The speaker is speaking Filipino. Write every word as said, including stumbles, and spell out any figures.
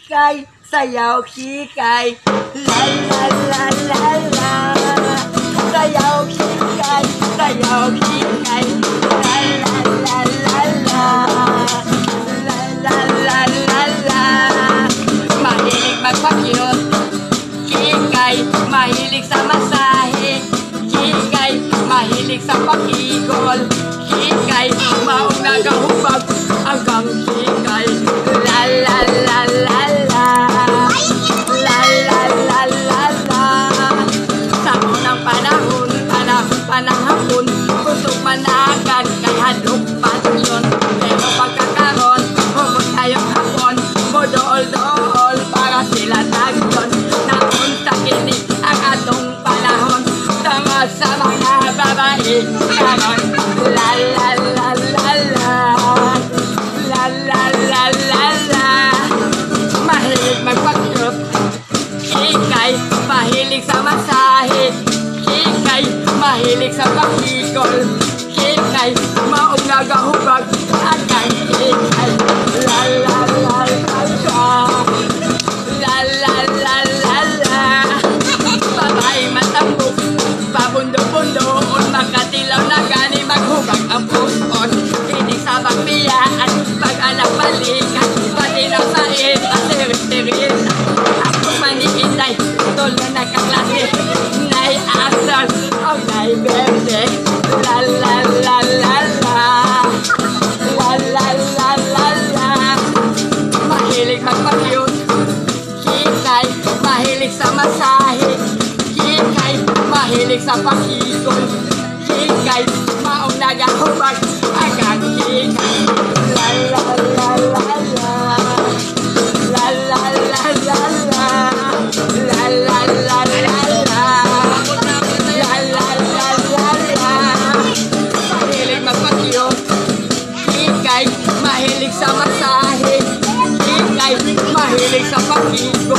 hikay, sayaw hikay, la la la la la. Sayaw hikay, sayaw hikay, la la la la la. La la la la la. Mahilig magpakyut, hikay, mahilig sa masahe, hikay, mahilig sa pakigol, hikay, maong nagahubag hanggang hikay. La la la la la. La la la la la. Sa unang panahon, panahon pa ng hapon, kusog managan kay hadlok pasyon. Pero pagkakaroon, humot tayong hapon, modool-dool para sila tagyon. Naon sa kini ang atong panahon, tungod sa mga babae karon. La la la la la. La la la la la. Mahilig magpakyut, hikay, mahilig sa masahe, hikay, mahilig sa pakigol, hikay, maong nagahubag hanggang hikay. La la la la la. La la la la la. Babae matambok, pabundo-bundoon, makatilaw na gani maghubag ang puson. Hindi sa pagpiyaan, pag-anak balikan, pati na sain, asirit-sirit. Ako maniinday, tulo na kaklase, nay asal, o nay berde. La la la la la. La la la la la. Mahilig magpakyut, hikay, mahilig sa masahe, hikay, mahilig sa pakigol, hikay, maong nagahubag hanggang hikay. La la la la la. La la la la la. La la la la la. La la la la la. Mahilig magpakyut, hikay, mahilig sa masahe, hikay, mahilig sa pakigol.